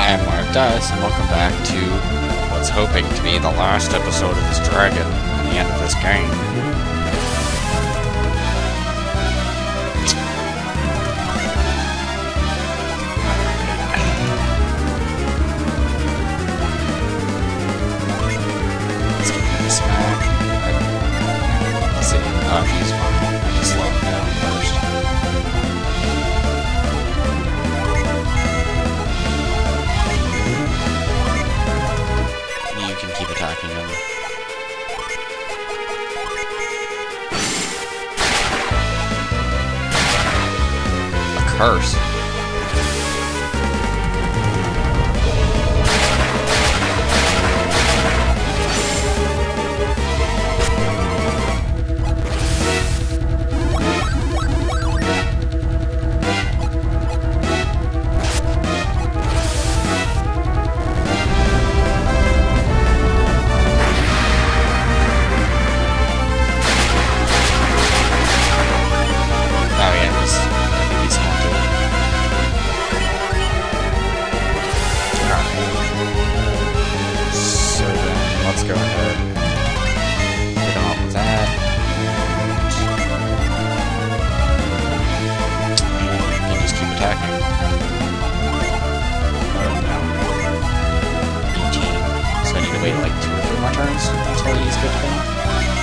I am Mark Dice, and welcome back to what's hoping to be the last episode of this dragon and the end of this game. Let's give him a smack. Let's see. Oh, he's fine. I just slow him down first. You can keep attacking him. A curse. Let's go ahead and get him off with that. And you can just keep attacking. No. 18. So I need to wait like 2 or 3 more turns until he's good to go.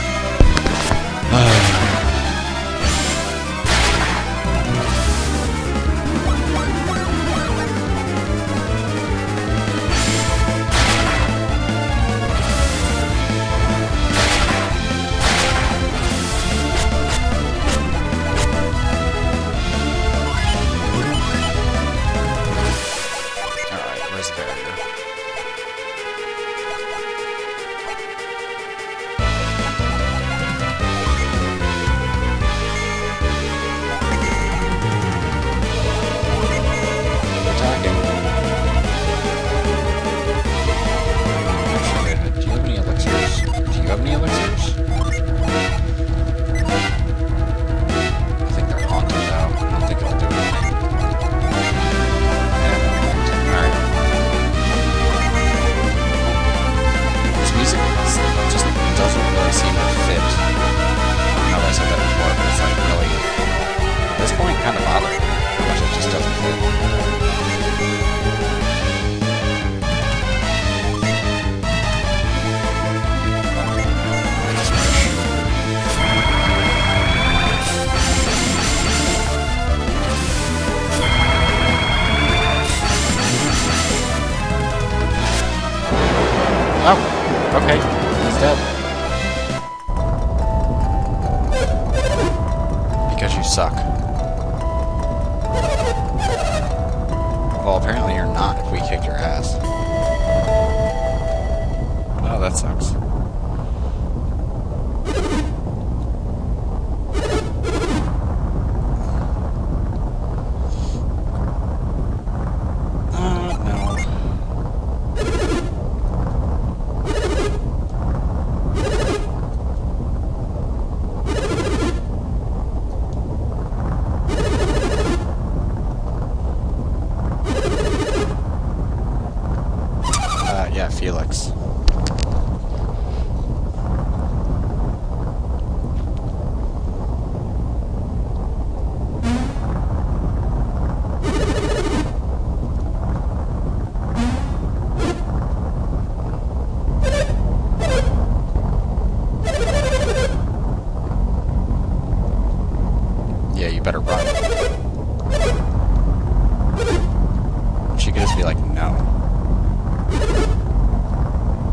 Oh, okay, he's dead. Because you suck. Well, apparently you're not if we kicked your ass. Oh, that sucks. Yeah, Felix. Yeah, you better run. She could just be like, no.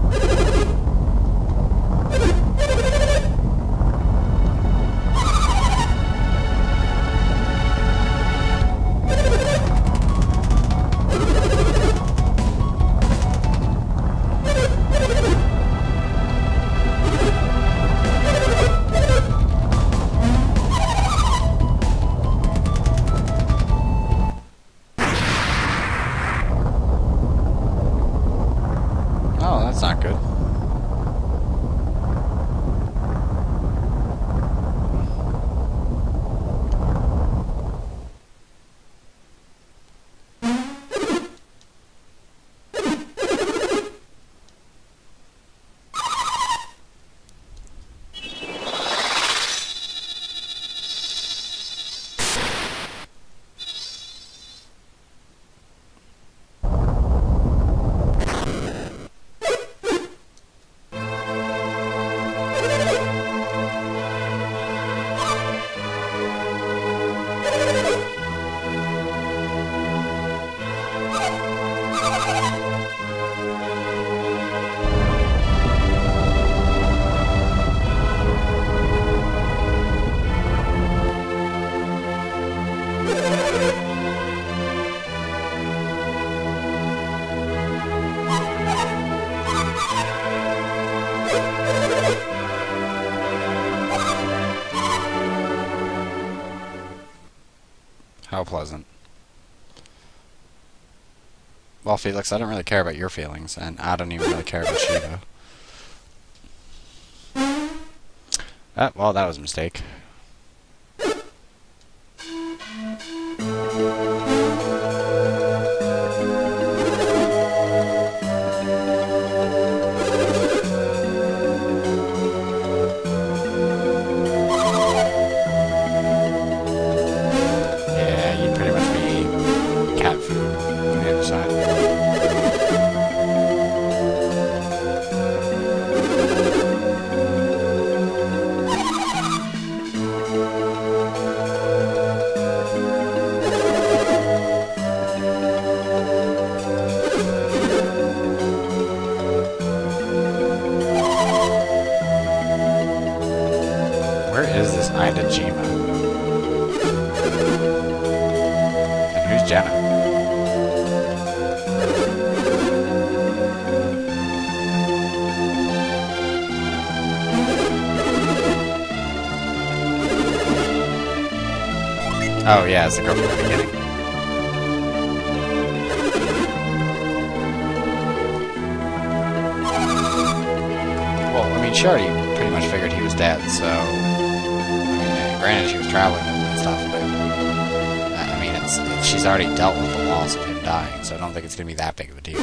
pleasant. Well, Felix, I don't really care about your feelings, and I don't even really care about Shiva. Well, that was a mistake. Yeah, you'd pretty much be cat food on the other side. Where is this Ida Jima? And who's Jenna? Oh yeah, it's the girl from the beginning. Well, I mean, she already pretty much figured he was dead, so... I mean, granted she was traveling with him and stuff, but... I mean, she's already dealt with the loss of him dying, so I don't think it's gonna be that big of a deal.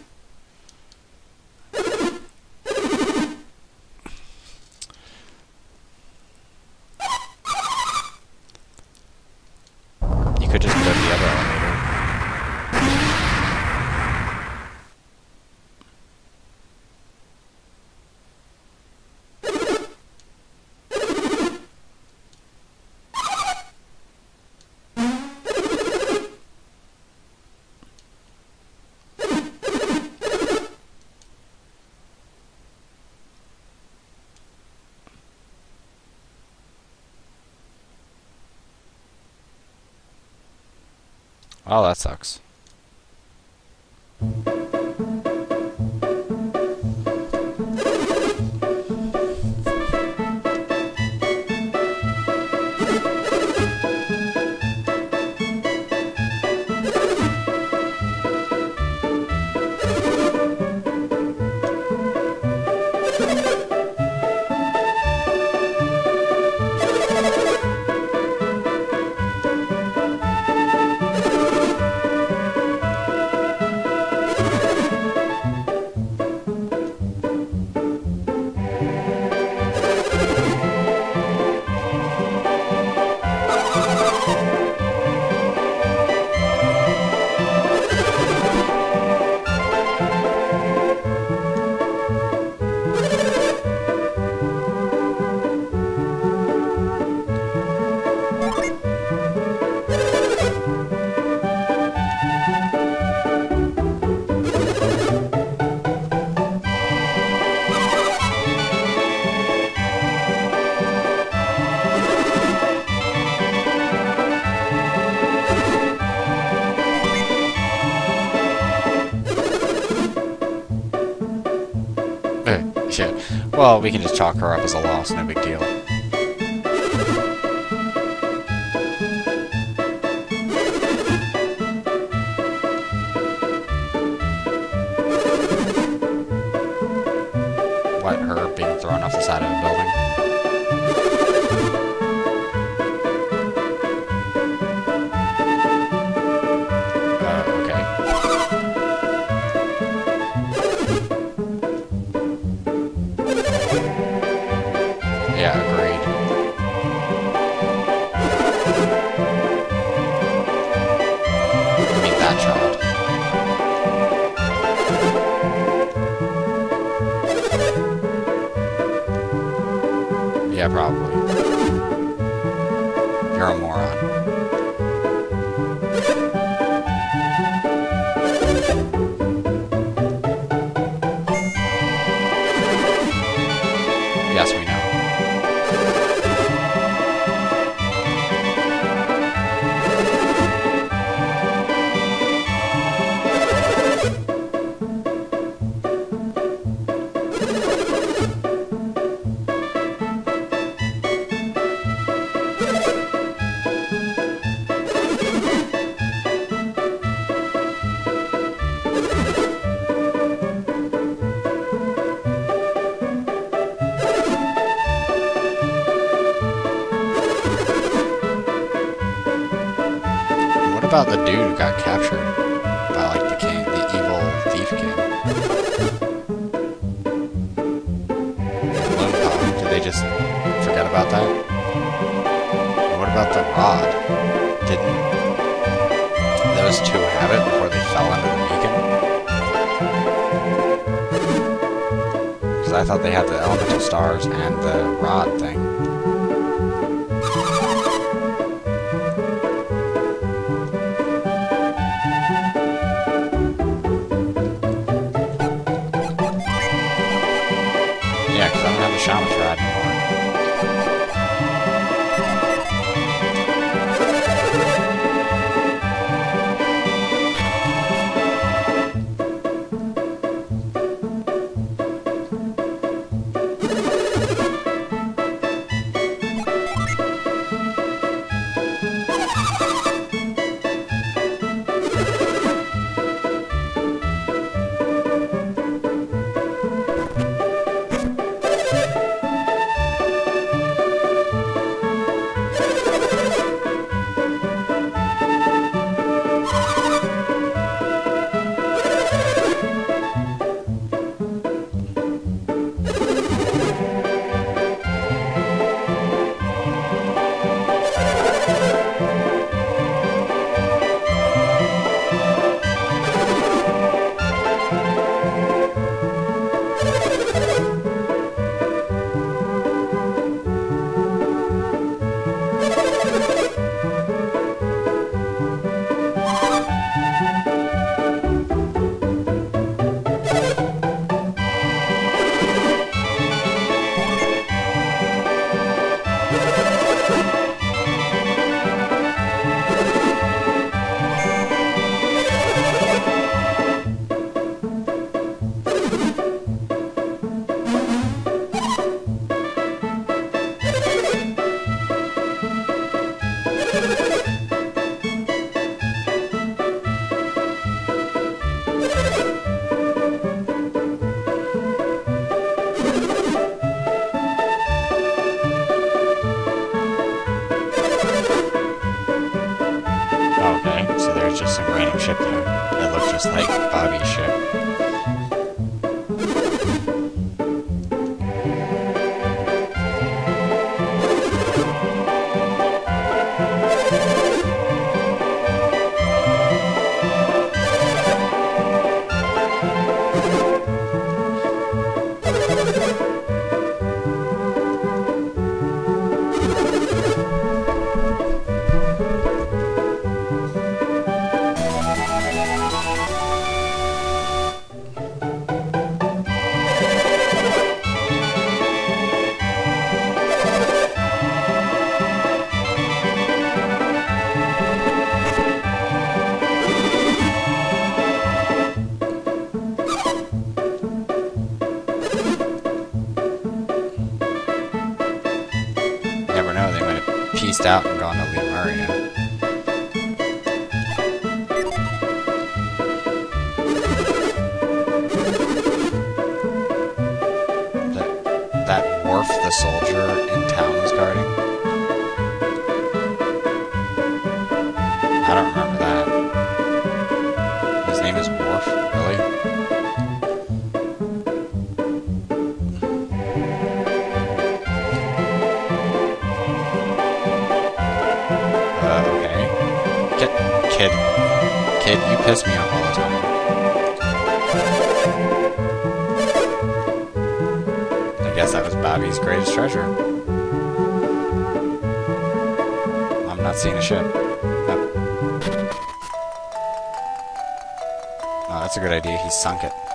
You could just go to the other elevator. Oh, that sucks. Shit. Well, we can just chalk her up as a loss, no big deal. What, her being thrown off the side of a building? Yeah, agreed. I mean, that child. Yeah, probably. You're a moron. Yes, we know. about the dude who got captured by, like, the king, the evil thief king? Loonpaw, did they just forget about that? And what about the rod? Didn't those two have it before they fell under the beacon? Because I thought they had the elemental stars and the rod thing. Yeah, because I don't have the shaman's rod anymore. Just some random ship there that looks just like Bobby's ship. Pieced out and gone to Lemuria. That Worf the soldier in town was guarding? I don't remember that. His name is Worf, really? Kid, you piss me off all the time. I guess that was Bobby's greatest treasure. I'm not seeing a ship. Oh, that's a good idea. He sunk it.